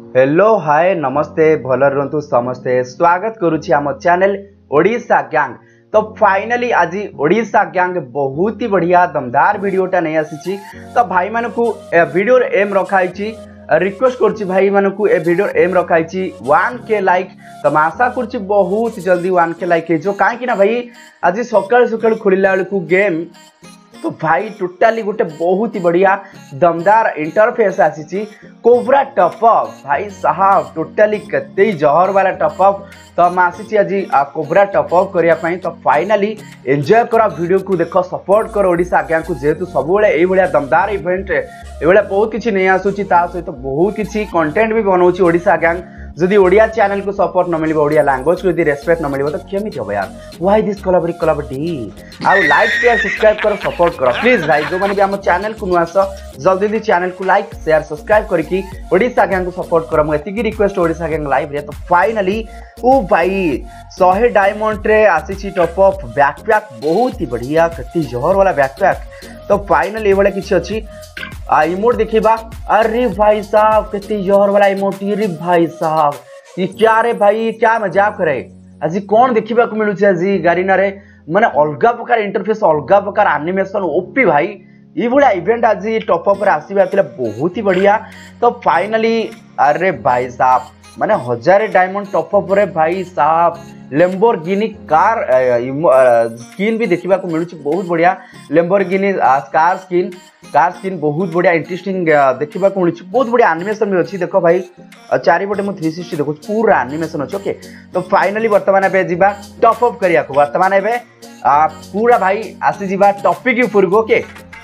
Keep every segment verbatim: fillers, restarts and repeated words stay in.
Hello hi नमस्ते भल रुहतु समस्ते स्वागत करुछि आम चैनल ओडिशा गैंग। तो फाइनली आज ओडिशा गैंग बहुत ही बढ़िया दमदार वीडियोटा नहीं आसी। तो भाई मानकु वीडियो एम रखाई रिक्वेस्ट करुछि भाई मानकु ए वीडियो एम रखाई वन के लाइक। तो मैं आशा करुछि बहुत जल्दी वन के लाइक हो कहीं ना भाई आज सकाल सकाल खोलिला बेलू गेम। तो भाई टोटाली गोटे बहुत ही बढ़िया दमदार इंटरफेस आसी कोबरा टॉपअप भाई साहब टोटाली कते जहर वाला टॉपअप। तो मैं आसी आज कोबरा टॉपअप करने। तो फाइनली एंजॉय कर वीडियो को देख सपोर्ट कर ओडिशा गैंग को जेहेतु सब ये दमदार इवेंट ये बहुत किसी नहीं आसूची सहित तो बहुत किसी कंटेंट भी बनाऊँ ओडिशा गैंग। जदि ओडिया चैनल को सपोर्ट न मिले ओडिया लैंग्वेज को रेस्पेक्ट न मिले तो केमिति हम यार व्हाई दिस कोलाबरी कोलाबरी आउ लाइक शेयर सब्सक्राइब कर सपोर्ट कर प्लीज भाई जो मैंने भी हम चैनल को नुआस जल्दी जल्दी चैनल को लाइक शेयर सब्सक्राइब करके ओडिशा गैंग को सपोर्ट कर मुझे रिक्वेस्ट ओडिशा गैंग लाइव रे। तो फाइनली ओ भाई सौ डायमंड रे आसी टॉपअप बैकपैक बहुत ही बढ़िया कति जहर वाला बैकपैक। तो फाइनली ये किसी अच्छी इमोट देखिबा। अरे भाई साहब कितनी जोर वाला इमोट रे भाई साहब ये क्या रे भाई क्या मजाक करे आज कौन देखिबा को मिलुछ आज गारीना रे माने अलगा प्रकार इंटरफेस अलगा प्रकार एनिमेशन ओपी भाई ये बड़ा इवेंट आज टॉपअप रे आसीबा थिला बहुत ही बढ़िया। तो फाइनली अरे भाई साहब माने हजार डायमंड टॉपअप रे भाई साहब लैम्बोर्गिनी कार स्किन भी देखा मिलूँ बहुत बढ़िया Lamborghini car skin car skin बहुत बढ़िया इंटरेस्टिंग देखा मिलूँ बहुत बढ़िया एनिमेशन भी अच्छी। देखो भाई चारिपटे मुझे थ्री सिक्सटी देखो पूरा एनिमेशन अच्छे। ओके तो फाइनली बर्तमान एवं जा टॉपअप करिया बर्तमान एवं पूरा भाई आसी जा टॉपिक ऊपर को। ओके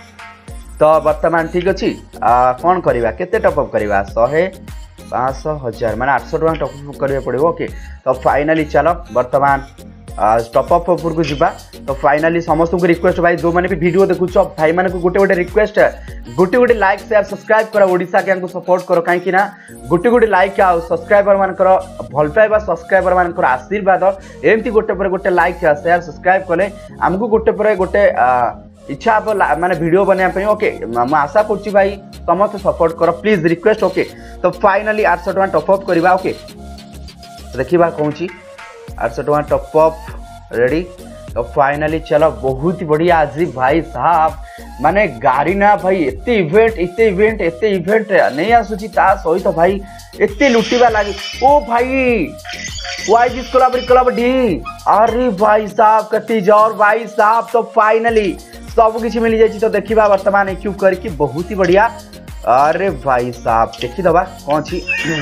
तो बर्तमान ठीक अच्छी कौन करवा केते टॉपअप करवा शहे पाँच सौ हजार माने आठ सौ टका टॉपअप करिया पड़ो। ओके तो फाइनली चलो बर्तमान टॉपअप ऊपर को जीवा। तो फाइनली समस्त को रिक्वेस्ट भाई जो मैंने भी वीडियो देखुच भाई माने को गोटे गोटे रिक्वेस्ट गोटे गोटे लाइक शेयर सब्सक्राइब कर ओडिशा गैंग को सपोर्ट करो कहीं ना गोटे गोटे लाइक आ सब्सक्राइबर मान भल पाइबा सब्सक्राइबर मान आशीर्वाद एमती गोटे पर गोटे लाइक शेयर सब्सक्राइब कले आमको गोटे पर गोटे इच्छा माने वीडियो बनाया। ओके मैं आशा करुच्ची भाई समस्त सपोर्ट कर प्लीज रिक्वेस्ट। ओके तो फाइनली आठ सौ टका टॉपअप करवा। ओके देखा कौन आठ सौ टका टॉपअप रेडी। तो फाइनली चलो बहुत ही बढ़िया आज भाई साहब माने गाड़ी ना भाई एते इवेंट एते इवेंट एते इवेंट नहीं आसूची सहित तो भाई एते लुटिबा लगे ओ भाई वाई दिस कोलाबरी कोलाबरी अरे भाई साहब कति जोर भाई साहब। तो फाइनली सब किसी मिल जाए। तो देखा बर्तमान एक्यूब करके बहुत ही बढ़िया। अरे भाई साहब देखीदबा कौन छी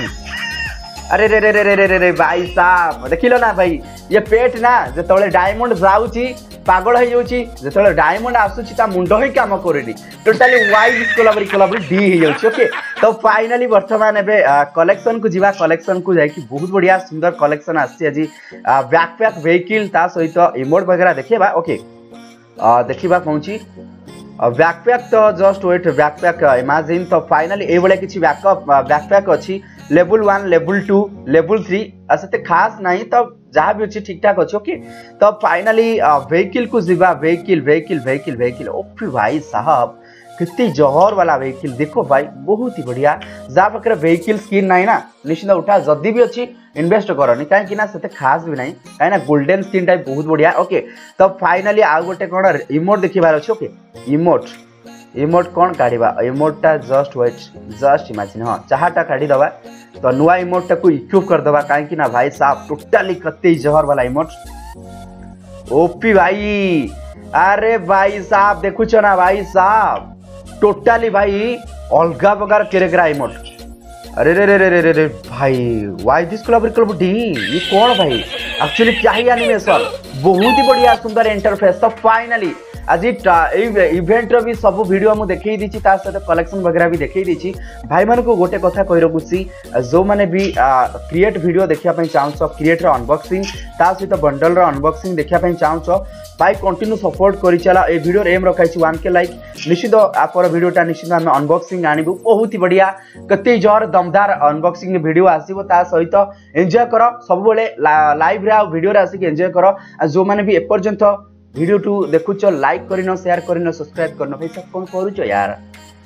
अरे रे रे रे रे रे रे भाई साहब देख लो ना भाई ये पेट ना जो डायमंड जाऊँगी पागल हो जाऊँगी जो डायमंड आसूची मुंड ही कम करेनि टोटाली वाई कोलाबरी कोलाबरी डी हो जाऊँगी। ओके तो फाइनली बर्तमान एवं कलेक्शन को जीवा कलेक्शन को जाकि बहुत बढ़िया सुंदर कलेक्शन आसी आज बैकपैक व्हीकल ता सहित इमोट वगैरह देखा। ओके देखा कौन बैकपैक तो जस्ट वेट बैकपैक इमेजिन। तो फाइनली ये भाई किसी बैकअप बैकपैक अच्छी level one level two level three से खास नहीं तो जहाँ भी अच्छी ठीक ठाक अच्छे। ओके तो फाइनली व्हीकल को जीवा vehicle vehicle vehicle vehicle OP भाई साहब कितनी जहर वाला व्हीकल देखो भाई बहुत ही बढ़िया जहाँ पाखे व्हीकल स्किन ना ना निश्चित उठा जदि भी अच्छी इन्वेस्ट करनी कहीं से खास भी नहीं कहीं गोल्डन स्किन टाइप बहुत बढ़िया। ओके तो फाइनली आउ गोटे कौन इमोट देखिबार अच्छे। ओके इमोट इमोट कौन काढ़ा इमोटा जस्ट वेट जस्ट इमेजिन हाँ चाहटा काढ़ीदबा। तो नुआ इमोटा को इक्यूब करदबा कहीं ना भाई साहब टोटाली कते जहर वाला इमोट ओपी भाई। अरे भाई साहब देखुच ना भाई साहब टोटाली भाई अलगा प्रकार केरेगरा इमोट। अरे रे रे रे रे रे भाई वाई दिस कोलाबरी कोलाबरी ये कौन भाई एक्चुअली क्या ही एनिमेशन बहुत ही बढ़िया सुंदर इंटरफेस। तो फाइनली आज इवेंट भी सब वीडियो मुझे देखी दी सहित कलेक्शन वगैरह भी देखी दी भाई मान को गोटे कथा कही रखुची जो मैंने भी क्रिएट वीडियो देखापी चाहूँ क्रिएटर अनबॉक्सिंग ता सहित बंडल अनबॉक्सिंग देखापी चाहूँ भाई कंटिन्यू सपोर्ट कर चला ए वीडियो एम रखाई वन के लाइक निश्चित आपर वीडियोटा निश्चित आम अनबॉक्सिंग आणबू बहुत ही बढ़िया कते जर दमदार अनबॉक्सिंग वीडियो आसो ता सहित एंजॉय कर सब लाइव रे वीडियो आसिक एंजॉय कर जो मैंने भी एपर्यंत वीडियो टू देखुच लाइक करन शेयर करन सब्सक्राइब करन भाई सब कौन करूच यार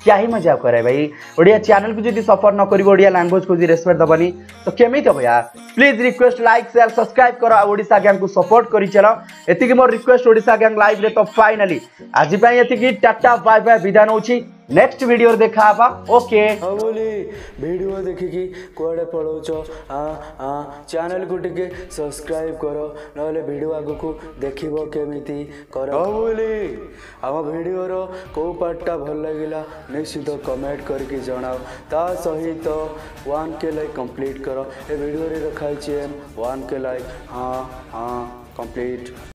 क्या ही मजाक करे भाई ओडिया चैनल को जब सपोर्ट न करी ओडिया लैंग्वेज को रेस्पेक्ट दबनी तो केमी हम यार please request like share subscribe कर ओडिशा गैंग को सपोर्ट करी चलो एतिकी मोर रिक्वेस्ट ओडिशा गैंग लाइव रे तो फाइनली आज पई एतिकी टाटा बाय बाय विदा नउची नेक्स्ट वीडियो देखा आबा ओके हाँ बोली वीडियो देखिकी कुआडे पलाउछ हाँ हाँ चैनल को टिके सब्सक्राइब करो नहले वीडियो आगु को देखिबो केमिति कर हाँ बोली आम वीडियो रो को पार्टटा भल लागिला निश्चित कमेंट करके जणाओ ता सहित वन के लाइक कंप्लीट करो ए वीडियो रे रखाई वन के लाइक हाँ हाँ कंप्लीट।